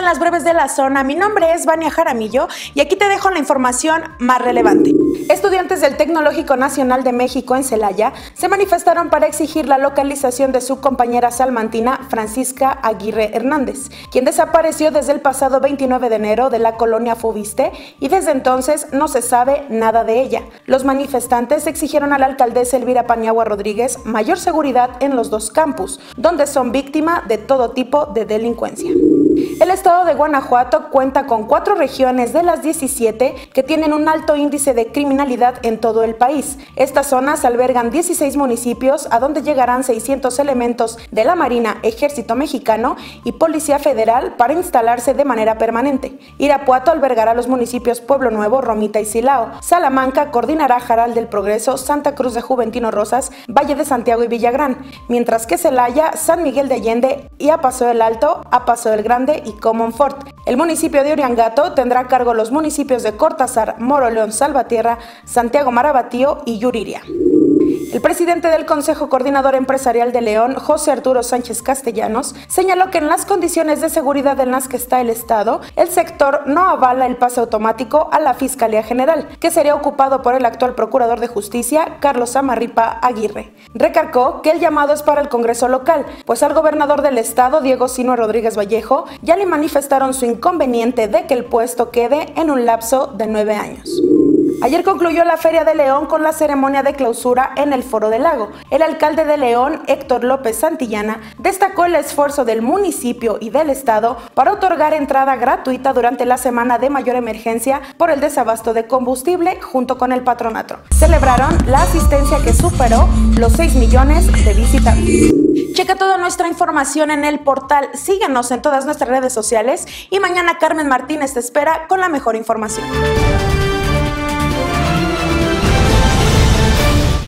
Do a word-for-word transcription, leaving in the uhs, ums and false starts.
en las breves de la zona. Mi nombre es Vania Jaramillo y aquí te dejo la información más relevante. Estudiantes del Tecnológico Nacional de México en Celaya se manifestaron para exigir la localización de su compañera salmantina Francisca Aguirre Hernández, quien desapareció desde el pasado veintinueve de enero de la colonia Fobiste y desde entonces no se sabe nada de ella. Los manifestantes exigieron a la alcaldesa Elvira Paniagua Rodríguez mayor seguridad en los dos campus, donde son víctima de todo tipo de delincuencia. El estado de Guanajuato cuenta con cuatro regiones de las diecisiete que tienen un alto índice de criminalidad en todo el país. Estas zonas albergan dieciséis municipios a donde llegarán seiscientos elementos de la Marina, Ejército Mexicano y Policía Federal para instalarse de manera permanente. Irapuato albergará los municipios Pueblo Nuevo, Romita y Silao. Salamanca coordinará Jaral del Progreso, Santa Cruz de Juventino Rosas, Valle de Santiago y Villagrán, mientras que Celaya, San Miguel de Allende y a Paso del Alto, a Paso del Grande y Comonfort. El municipio de Uriangato tendrá a cargo los municipios de Cortázar, Moroleón, Salvatierra, Santiago Marabatío y Yuriria. El presidente del Consejo Coordinador Empresarial de León, José Arturo Sánchez Castellanos, señaló que en las condiciones de seguridad en las que está el Estado, el sector no avala el pase automático a la Fiscalía General, que sería ocupado por el actual Procurador de Justicia, Carlos Amarripa Aguirre. Recalcó que el llamado es para el Congreso local, pues al gobernador del Estado, Diego Sinue Rodríguez Vallejo, ya le manifestaron su inconveniente de que el puesto quede en un lapso de nueve años. Ayer concluyó la Feria de León con la ceremonia de clausura en el Foro del Lago. El alcalde de León, Héctor López Santillana, destacó el esfuerzo del municipio y del estado para otorgar entrada gratuita durante la semana de mayor emergencia por el desabasto de combustible junto con el patronato. Celebraron la asistencia que superó los seis millones de visitantes. Checa toda nuestra información en el portal, síguenos en todas nuestras redes sociales y mañana Carmen Martínez te espera con la mejor información.